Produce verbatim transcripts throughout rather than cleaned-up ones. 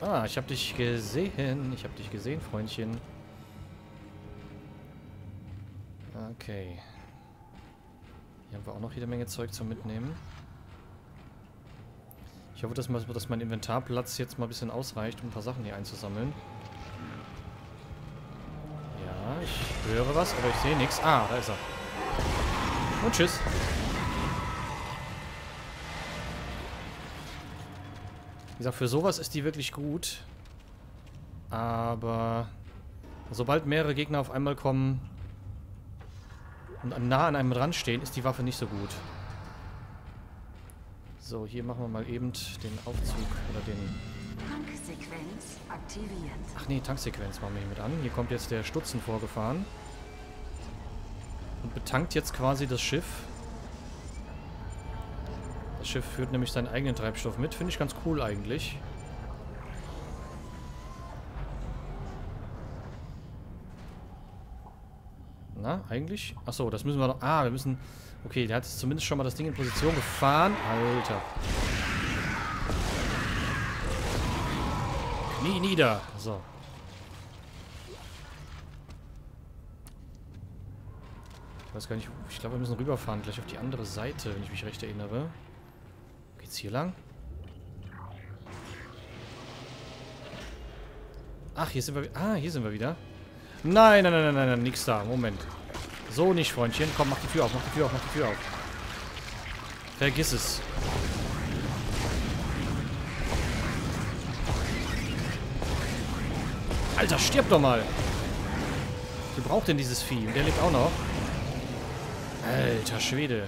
Ah, ich habe dich gesehen. Ich habe dich gesehen, Freundchen. Okay. Hier haben wir auch noch jede Menge Zeug zum Mitnehmen. Ich hoffe, dass, mal, dass mein Inventarplatz jetzt mal ein bisschen ausreicht, um ein paar Sachen hier einzusammeln. Ja, ich höre was, aber ich sehe nichts. Ah, da ist er. Und tschüss. Wie gesagt, für sowas ist die wirklich gut. Aber sobald mehrere Gegner auf einmal kommen und nah an einem dran stehen, ist die Waffe nicht so gut. So, hier machen wir mal eben den Aufzug oder den... Tanksequenz aktiviert. Ach nee, Tanksequenz machen wir hier mit an. Hier kommt jetzt der Stutzen vorgefahren. Und betankt jetzt quasi das Schiff. Das Schiff führt nämlich seinen eigenen Treibstoff mit. Finde ich ganz cool eigentlich. Na, eigentlich? Achso, das müssen wir noch... Ah, wir müssen... Okay, der hat jetzt zumindest schon mal das Ding in Position gefahren. Alter. Knie nieder. So. Ich weiß gar nicht... Ich glaube, wir müssen rüberfahren. Gleich auf die andere Seite, wenn ich mich recht erinnere. Geht's hier lang? Ach, hier sind wir... Ah, hier sind wir wieder. Nein, nein, nein, nein, nein, nein, nix da. Moment. So nicht, Freundchen. Komm, mach die Tür auf, mach die Tür auf, mach die Tür auf. Vergiss es. Alter, stirb doch mal. Wie braucht denn dieses Vieh? Und der lebt auch noch. Alter Schwede.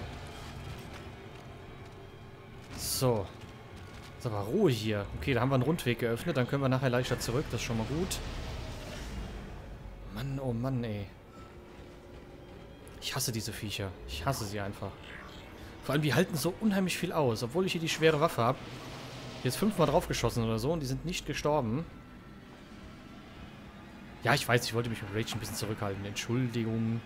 So. Ist aber Ruhe hier. Okay, da haben wir einen Rundweg geöffnet. Dann können wir nachher leichter zurück. Das ist schon mal gut. Mann, oh Mann, ey. Ich hasse diese Viecher. Ich hasse sie einfach. Vor allem, die halten so unheimlich viel aus. Obwohl ich hier die schwere Waffe habe. Jetzt fünfmal draufgeschossen oder so und die sind nicht gestorben. Ja, ich weiß, ich wollte mich mit Rage ein bisschen zurückhalten. Entschuldigung.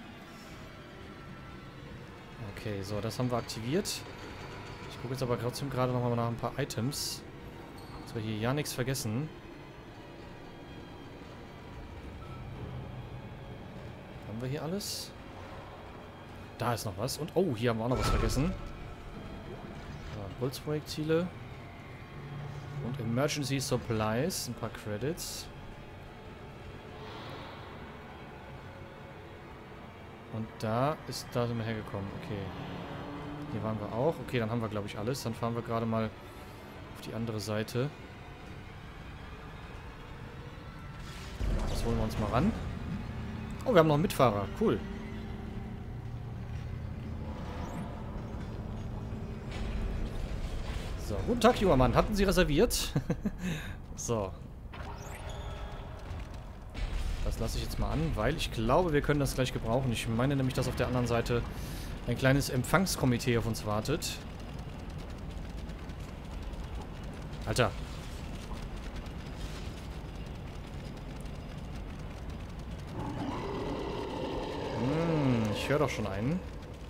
Okay, so, das haben wir aktiviert. Ich gucke jetzt aber trotzdem gerade nochmal nach ein paar Items. Dass wir hier ja nichts vergessen. Haben wir hier alles? Da ist noch was. Und, oh, hier haben wir auch noch was vergessen. So, Holzprojektile. Und Emergency Supplies. Ein paar Credits. Und da ist, da sind wir hergekommen. Okay. Hier waren wir auch. Okay, dann haben wir, glaube ich, alles. Dann fahren wir gerade mal auf die andere Seite. Das holen wir uns mal ran. Oh, wir haben noch einen Mitfahrer. Cool. So, guten Tag, junger Mann. Hatten Sie reserviert? So. Das lasse ich jetzt mal an, weil ich glaube, wir können das gleich gebrauchen. Ich meine nämlich, dass auf der anderen Seite ein kleines Empfangskomitee auf uns wartet. Alter. Hm, ich höre doch schon einen.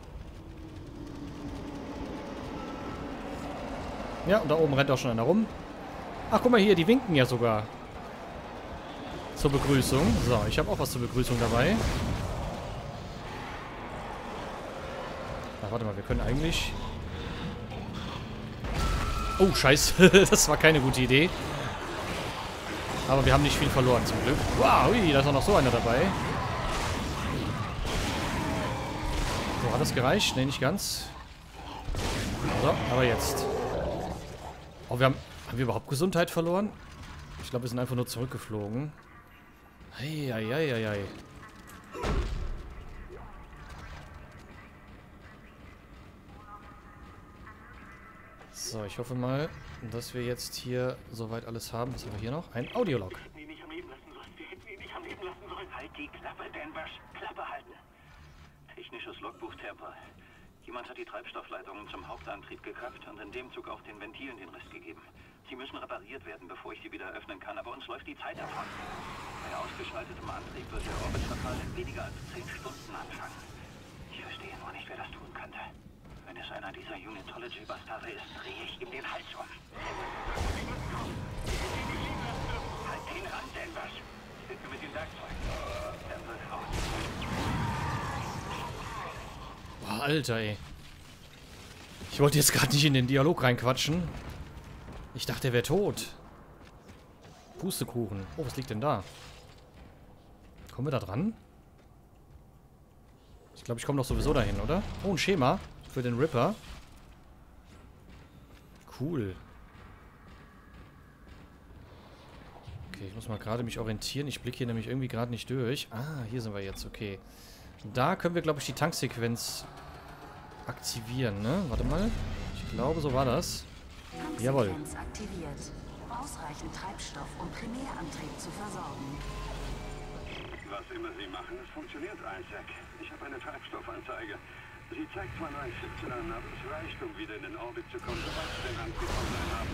Ja, und da oben rennt auch schon einer rum. Ach, guck mal hier, die winken ja sogar. Zur Begrüßung. So, ich habe auch was zur Begrüßung dabei. Ach, warte mal, wir können eigentlich... Oh, scheiße. Das war keine gute Idee. Aber wir haben nicht viel verloren, zum Glück. Wow, ui, da ist auch noch so einer dabei. So, hat das gereicht? Ne, nicht ganz. So, aber jetzt. Oh, wir haben... Haben wir überhaupt Gesundheit verloren? Ich glaube, wir sind einfach nur zurückgeflogen. Eieieiei. So, ich hoffe mal, dass wir jetzt hier soweit alles haben. Was haben wir hier noch? Ein Audiolog. Wir hätten ihn nicht am Leben lassen sollen. Wir hätten ihn nicht am Leben lassen sollen. Halt die Klappe, Danvers. Klappe halten. Technisches Logbuch, Terpa. Jemand hat die Treibstoffleitungen zum Hauptantrieb gekappt und in dem Zug auch den Ventilen den Rest gegeben. Sie müssen repariert werden, bevor ich sie wieder öffnen kann, aber uns läuft die Zeit davon. Bei ausgeschaltetem Antrieb wird der Orbitverfall in weniger als zehn Stunden anfangen. Ich verstehe nur nicht, wer das tun könnte. Wenn es einer dieser Unitology-Bastarde ist, drehe ich ihm den Hals um. Alter, ey. Ich wollte jetzt gerade nicht in den Dialog reinquatschen. Ich dachte, er wäre tot. Pustekuchen. Oh, was liegt denn da? Kommen wir da dran? Ich glaube, ich komme doch sowieso dahin, oder? Oh, ein Schema für den Ripper. Cool. Okay, ich muss mal gerade mich orientieren. Ich blicke hier nämlich irgendwie gerade nicht durch. Ah, hier sind wir jetzt. Okay. Da können wir, glaube ich, die Tanksequenz aktivieren, ne? Warte mal. Ich glaube, so war das. Jawohl. Tanksequenz aktiviert. Ausreichend Treibstoff, um Primärantrieb zu versorgen. Was immer Sie machen, es funktioniert, Isaac. Ich habe eine Treibstoffanzeige. Sie zeigt zwar neunundsiebzig an, aber es reicht, um wieder in den Orbit zu kommen, sobald Sie den Antrieb online haben.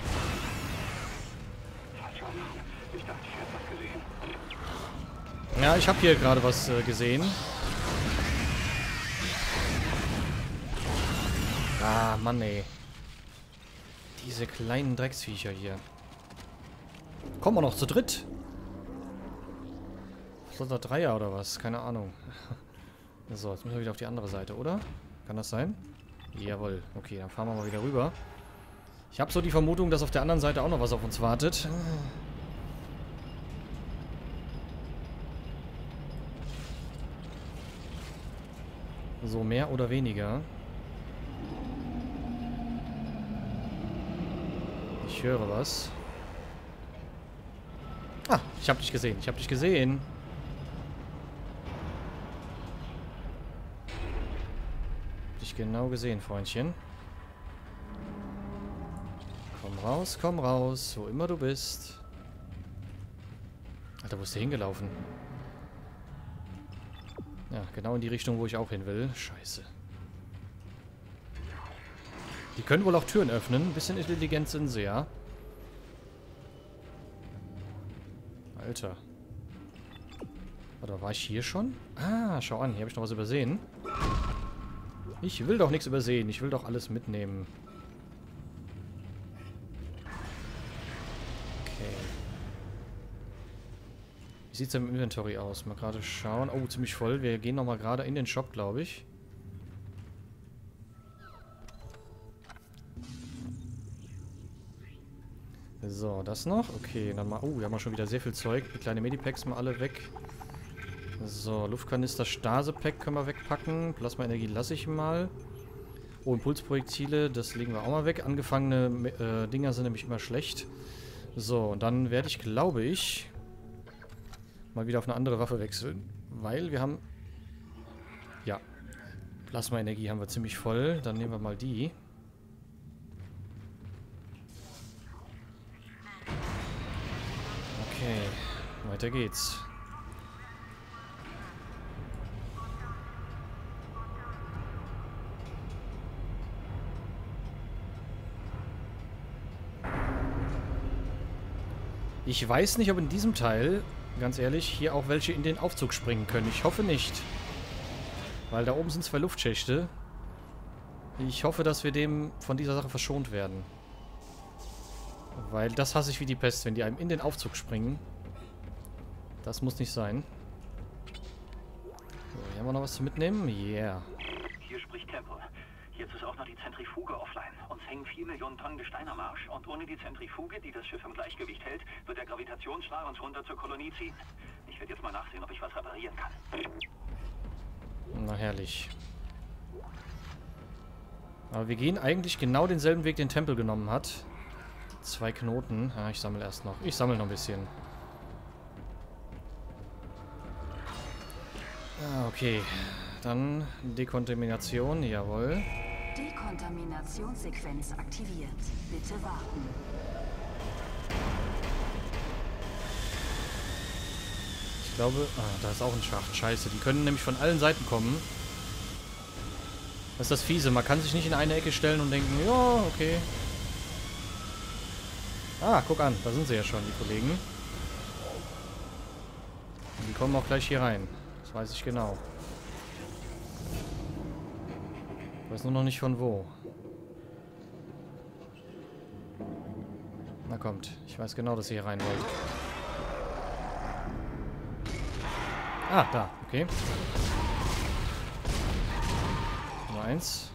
Falscher Alarm. Ich dachte, ich hätte was gesehen. Ja, ich habe hier gerade was äh, gesehen. Ah, Mann, ey. Diese kleinen Drecksviecher hier. Kommen wir noch zu dritt? Flotter Dreier oder was? Keine Ahnung. So, jetzt müssen wir wieder auf die andere Seite, oder? Kann das sein? Jawohl. Okay, dann fahren wir mal wieder rüber. Ich habe so die Vermutung, dass auf der anderen Seite auch noch was auf uns wartet. So, mehr oder weniger. Ich höre was. Ah, ich habe dich gesehen. Ich habe dich gesehen. Dich genau gesehen, Freundchen. Komm raus, komm raus. Wo immer du bist. Alter, wo ist der hingelaufen? Ja, genau in die Richtung, wo ich auch hin will. Scheiße. Die können wohl auch Türen öffnen. Ein bisschen intelligent sind sie, ja. Alter. Oder war ich hier schon? Ah, schau an. Hier habe ich noch was übersehen. Ich will doch nichts übersehen. Ich will doch alles mitnehmen. Okay. Wie sieht es im Inventory aus? Mal gerade schauen. Oh, ziemlich voll. Wir gehen nochmal gerade in den Shop, glaube ich. So, das noch. Okay, dann mal... Oh, wir haben ja schon wieder sehr viel Zeug. Die kleinen Medipacks mal alle weg. So, Luftkanister, Stase-Pack können wir wegpacken. Plasma-Energie lasse ich mal. Oh, Impulsprojektile, das legen wir auch mal weg. Angefangene äh, Dinger sind nämlich immer schlecht. So, und dann werde ich, glaube ich, mal wieder auf eine andere Waffe wechseln. Weil wir haben... Ja, Plasma-Energie haben wir ziemlich voll. Dann nehmen wir mal die. Okay, weiter geht's. Ich weiß nicht, ob in diesem Teil, ganz ehrlich, hier auch welche in den Aufzug springen können. Ich hoffe nicht. Weil da oben sind zwei Luftschächte. Ich hoffe, dass wir dem von dieser Sache verschont werden. Weil das hasse ich wie die Pest, wenn die einem in den Aufzug springen. Das muss nicht sein. So, hier haben wir noch was zu mitnehmen. Yeah. Hier spricht Temple. Jetzt ist auch noch die Zentrifuge offline. Uns hängen vier Millionen Tonnen Gestein am Arsch. Und ohne die Zentrifuge, die das Schiff im Gleichgewicht hält, wird der Gravitationsstrahl uns runter zur Kolonie ziehen. Ich werde jetzt mal nachsehen, ob ich was reparieren kann. Na herrlich. Aber wir gehen eigentlich genau denselben Weg, den Temple genommen hat. Zwei Knoten. Ah, ich sammle erst noch. Ich sammle noch ein bisschen. Ah, okay. Dann Dekontamination. Jawohl. Dekontaminationssequenz aktiviert. Bitte warten. Ich glaube... Ah, da ist auch ein Schacht. Scheiße. Die können nämlich von allen Seiten kommen. Das ist das Fiese. Man kann sich nicht in eine Ecke stellen und denken, ja, okay. Ah, guck an. Da sind sie ja schon, die Kollegen. Und die kommen auch gleich hier rein. Das weiß ich genau. Ich weiß nur noch nicht von wo. Na kommt. Ich weiß genau, dass ihr hier rein wollt. Ah, da. Okay. eins.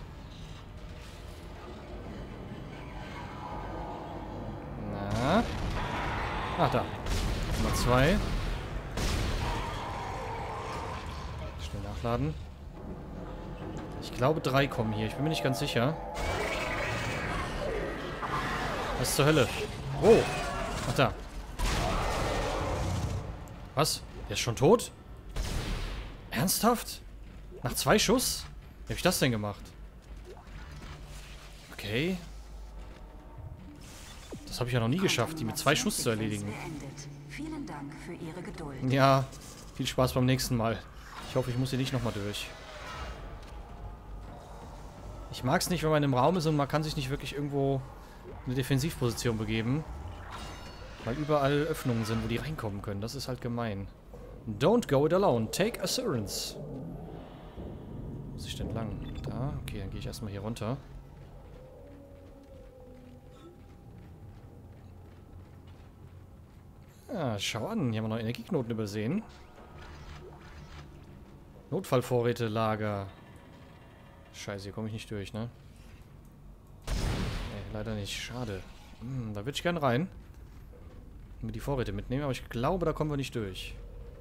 Na. Ach, da. Nummer zwei. Schnell nachladen. Ich glaube, drei kommen hier. Ich bin mir nicht ganz sicher. Was zur Hölle? Oh. Ach, da. Was? Der ist schon tot? Ernsthaft? Nach zwei Schuss? Wie habe ich das denn gemacht? Okay. Das habe ich ja noch nie geschafft, die mit zwei Schuss zu erledigen. Vielen Dank für Ihre Geduld. Ja, viel Spaß beim nächsten Mal. Ich hoffe, ich muss hier nicht nochmal durch. Ich mag es nicht, wenn man im Raum ist und man kann sich nicht wirklich irgendwo in eine Defensivposition begeben. Weil überall Öffnungen sind, wo die reinkommen können. Das ist halt gemein. Don't go it alone. Take assurance. Wo muss ich denn lang? Da? Okay, dann gehe ich erstmal hier runter. Ah, schau an. Hier haben wir noch Energieknoten übersehen. Notfallvorräte, Lager. Scheiße, hier komme ich nicht durch, ne? Nee, leider nicht. Schade. Hm, da würde ich gern rein. Und mir die Vorräte mitnehmen, aber ich glaube, da kommen wir nicht durch.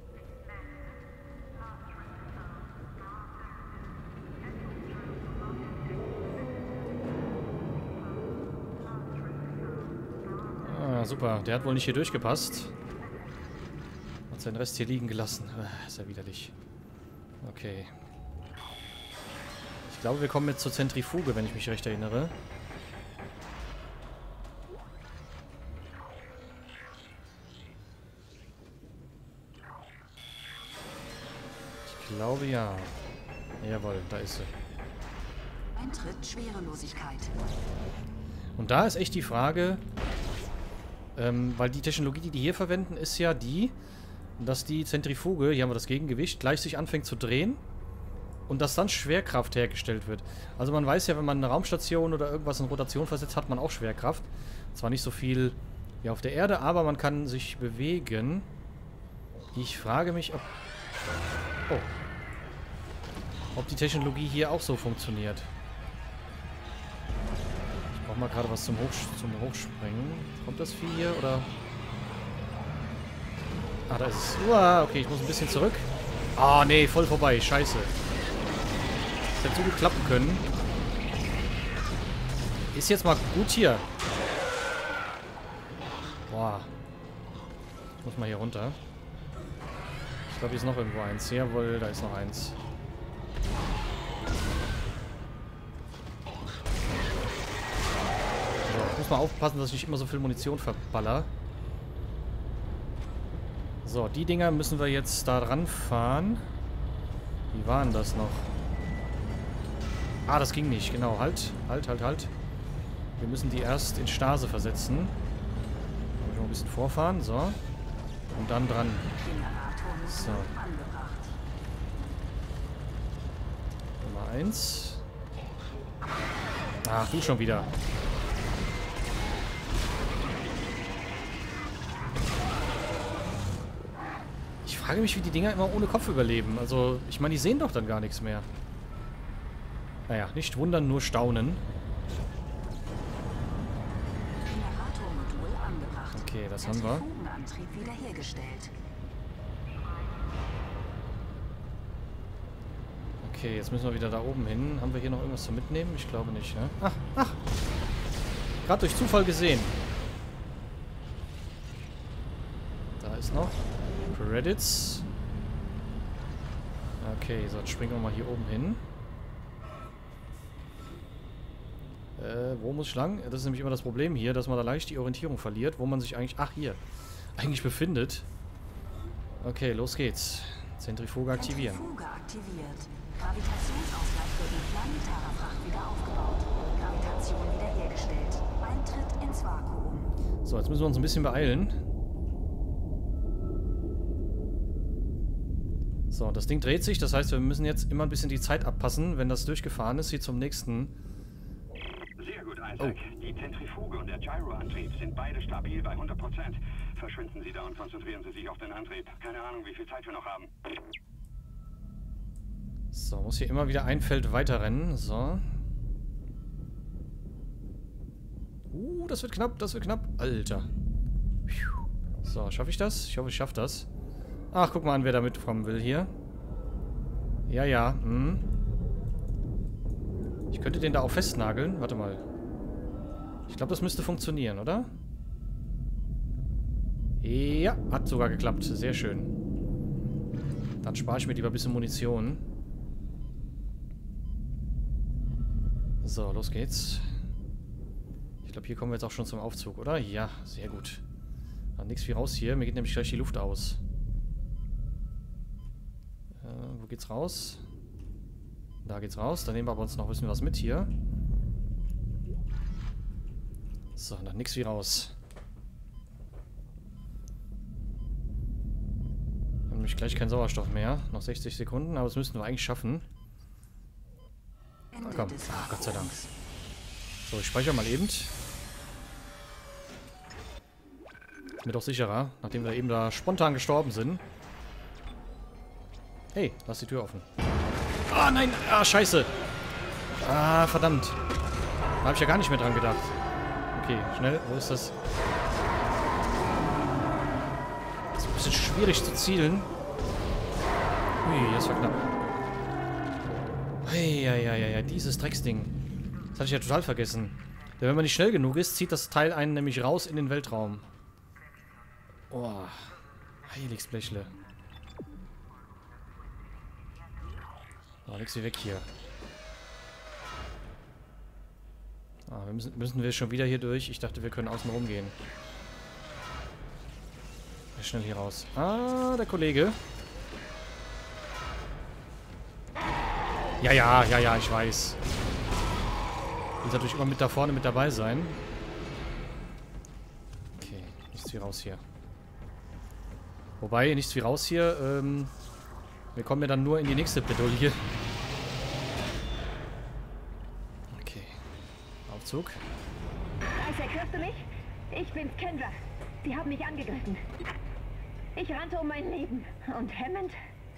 Ah, super. Der hat wohl nicht hier durchgepasst. Hat seinen Rest hier liegen gelassen. Ah, ist ja widerlich. Okay. Ich glaube, wir kommen jetzt zur Zentrifuge, wenn ich mich recht erinnere. Ich glaube, ja. Jawohl, da ist sie. Eintritt Schwerelosigkeit. Und da ist echt die Frage, ähm, weil die Technologie, die die hier verwenden, ist ja die, dass die Zentrifuge, hier haben wir das Gegengewicht, gleich sich anfängt zu drehen und dass dann Schwerkraft hergestellt wird. Also man weiß ja, wenn man eine Raumstation oder irgendwas in Rotation versetzt, hat man auch Schwerkraft. Zwar nicht so viel wie auf der Erde, aber man kann sich bewegen. Ich frage mich, ob... Oh. Ob die Technologie hier auch so funktioniert. Ich brauche mal gerade was zum, Hochs zum Hochspringen. Kommt das Vieh hier, oder... Ah, da ist es. Uah, okay, ich muss ein bisschen zurück. Ah, nee, voll vorbei. Scheiße. Das hätte so gut klappen können. Ist jetzt mal gut hier. Boah. Ich muss mal hier runter. Ich glaube, hier ist noch irgendwo eins. Jawohl, da ist noch eins. So, ich muss mal aufpassen, dass ich nicht immer so viel Munition verballer. So, die Dinger müssen wir jetzt da dran fahren. Wie waren das noch? Ah, das ging nicht. Genau, halt. Halt, halt, halt. Wir müssen die erst in Stase versetzen. Noch ein bisschen vorfahren, so. Und dann dran. So. Nummer eins. Ach, du schon wieder. Ich frage mich, wie die Dinger immer ohne Kopf überleben. Also, ich meine, die sehen doch dann gar nichts mehr. Naja, nicht wundern, nur staunen. Okay, das haben wir. Okay, jetzt müssen wir wieder da oben hin. Haben wir hier noch irgendwas zu mitnehmen? Ich glaube nicht, ne? Ach, ach! Gerade durch Zufall gesehen. Da ist noch Credits. Okay, so, jetzt springen wir mal hier oben hin. Äh, wo muss ich lang? Das ist nämlich immer das Problem hier, dass man da leicht die Orientierung verliert, wo man sich eigentlich... Ach, hier. Eigentlich befindet. Okay, los geht's. Zentrifuge aktivieren. Zentrifuge aktiviert. Gravitationsausgleich wird mit planetarer Fracht wieder aufgebaut. Gravitation wiederhergestellt. Eintritt ins Vakuum. So, jetzt müssen wir uns ein bisschen beeilen. So, das Ding dreht sich. Das heißt, wir müssen jetzt immer ein bisschen die Zeit abpassen, wenn das durchgefahren ist, hier zum nächsten... Sehr gut, Isaac. Oh. Die Zentrifuge und der Gyroantrieb sind beide stabil bei hundert Prozent. Verschwinden Sie da und konzentrieren Sie sich auf den Antrieb. Keine Ahnung, wie viel Zeit wir noch haben. So, muss hier immer wieder ein Feld weiter rennen. So. Uh, das wird knapp, das wird knapp. Alter. So, schaffe ich das? Ich hoffe, ich schaffe das. Ach, guck mal an, wer da mitkommen will hier. Ja, ja. Hm. Ich könnte den da auch festnageln. Warte mal. Ich glaube, das müsste funktionieren, oder? Ja, hat sogar geklappt. Sehr schön. Dann spare ich mir lieber ein bisschen Munition. So, los geht's. Ich glaube, hier kommen wir jetzt auch schon zum Aufzug, oder? Ja, sehr gut. Dann nichts wie raus hier. Mir geht nämlich gleich die Luft aus. Äh, wo geht's raus? Da geht's raus. Dann nehmen wir aber uns noch ein bisschen was mit hier. So, dann nichts wie raus. Dann nämlich gleich kein Sauerstoff mehr. Noch sechzig Sekunden, aber das müssten wir eigentlich schaffen. Na komm. Ach, Gott sei Dank. So, ich speichere mal eben. Ist mir doch sicherer, nachdem wir eben da spontan gestorben sind. Hey, lass die Tür offen. Ah, nein! Ah, scheiße! Ah, verdammt. Da habe ich ja gar nicht mehr dran gedacht. Okay, schnell. Wo ist das? Das ist ein bisschen schwierig zu zielen. Ui, das war knapp. Eieieiei, dieses Drecksding. Das hatte ich ja total vergessen. Denn wenn man nicht schnell genug ist, zieht das Teil einen nämlich raus in den Weltraum. Oh, Heiligsblechle. Oh, nix wie weg hier. Ah, wir müssen, müssen wir schon wieder hier durch? Ich dachte, wir können außen rum gehen. Schnell hier raus. Ah, der Kollege. Ja, ja, ja, ja, ich weiß. Will natürlich immer mit da vorne mit dabei sein. Okay, nichts wie raus hier. Wobei, nichts wie raus hier. Ähm, wir kommen ja dann nur in die nächste Bredouille. Okay. Aufzug. Isaac, hörst du mich? Ich bin's, Kendra. Sie haben mich angegriffen. Ich rannte um mein Leben. Und Hammond?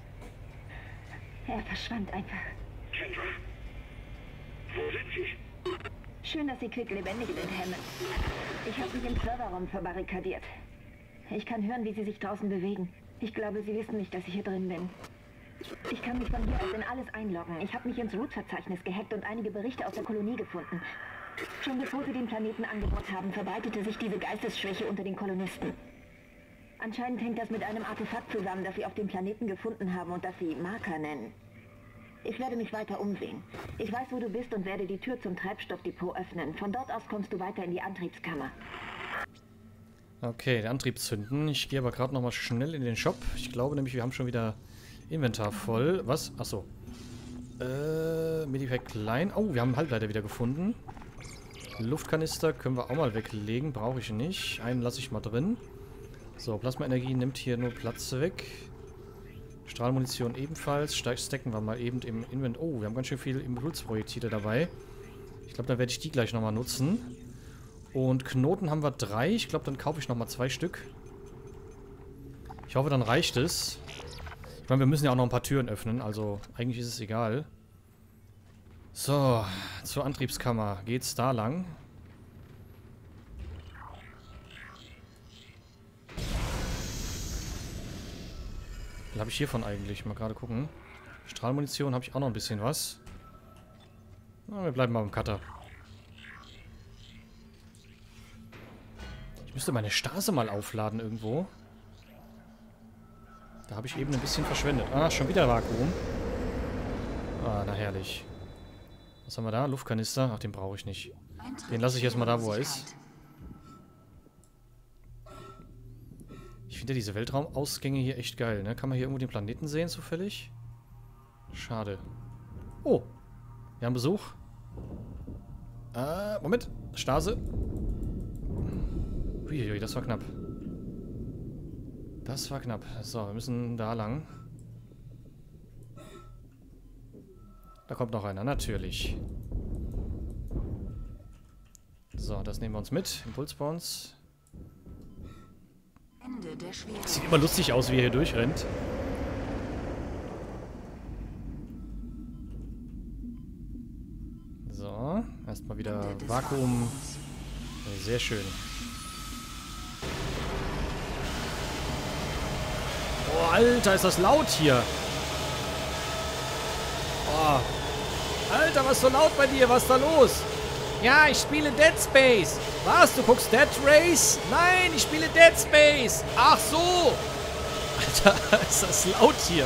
Er verschwand einfach. Kendra? Wo sind Sie? Schön, dass Sie quicklebendig sind, Hammond. Ich habe mich im Serverraum verbarrikadiert. Ich kann hören, wie Sie sich draußen bewegen. Ich glaube, Sie wissen nicht, dass ich hier drin bin. Ich kann mich von hier aus in alles einloggen. Ich habe mich ins Root-Verzeichnis gehackt und einige Berichte aus der Kolonie gefunden. Schon bevor Sie den Planeten angebaut haben, verbreitete sich diese Geistesschwäche unter den Kolonisten. Anscheinend hängt das mit einem Artefakt zusammen, das Sie auf dem Planeten gefunden haben und das Sie Marker nennen. Ich werde mich weiter umsehen. Ich weiß, wo du bist und werde die Tür zum Treibstoffdepot öffnen. Von dort aus kommst du weiter in die Antriebskammer. Okay, den Antrieb zünden. Ich gehe aber gerade nochmal schnell in den Shop. Ich glaube nämlich, wir haben schon wieder Inventar voll. Was? Achso. Äh, Medipack klein. Oh, wir haben einen Halbleiter wieder gefunden. Luftkanister können wir auch mal weglegen. Brauche ich nicht. Einen lasse ich mal drin. So, Plasmaenergie nimmt hier nur Platz weg. Strahlmunition ebenfalls. Stacken wir mal eben im Invent. Oh, wir haben ganz schön viel Impulsprojektile dabei. Ich glaube, da werde ich die gleich nochmal nutzen. Und Knoten haben wir drei. Ich glaube, dann kaufe ich nochmal zwei Stück. Ich hoffe, dann reicht es. Ich meine, wir müssen ja auch noch ein paar Türen öffnen. Also, eigentlich ist es egal. So, zur Antriebskammer. Geht's da lang? Was habe ich hiervon eigentlich? Mal gerade gucken. Strahlmunition habe ich auch noch ein bisschen was. Na, wir bleiben mal beim Cutter. Ich müsste meine Stase mal aufladen irgendwo. Da habe ich eben ein bisschen verschwendet. Ah, schon wieder Vakuum. Ah, na herrlich. Was haben wir da? Luftkanister? Ach, den brauche ich nicht. Den lasse ich erstmal da, wo er ist. Ich finde ja diese Weltraumausgänge hier echt geil, ne? Kann man hier irgendwo den Planeten sehen, zufällig? Schade. Oh, wir haben Besuch. Äh, Moment. Stase. Uiuiui, das war knapp. Das war knapp. So, wir müssen da lang. Da kommt noch einer, natürlich. So, das nehmen wir uns mit. Impulsbounce. Sieht immer lustig aus, wie er hier durchrennt. Erstmal wieder Vakuum. Sehr schön. Oh, Alter, ist das laut hier. Oh. Alter, was ist so laut bei dir? Was ist da los? Ja, ich spiele Dead Space. Was? Du guckst Dead Race? Nein, ich spiele Dead Space. Ach so. Alter, ist das laut hier.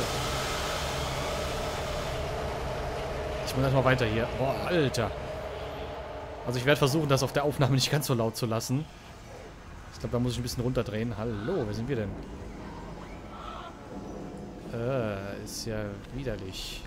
Ich muss erstmal weiter hier. Boah, Alter. Also ich werde versuchen, das auf der Aufnahme nicht ganz so laut zu lassen. Ich glaube, da muss ich ein bisschen runterdrehen. Hallo, wer sind wir denn? Äh, ist ja widerlich.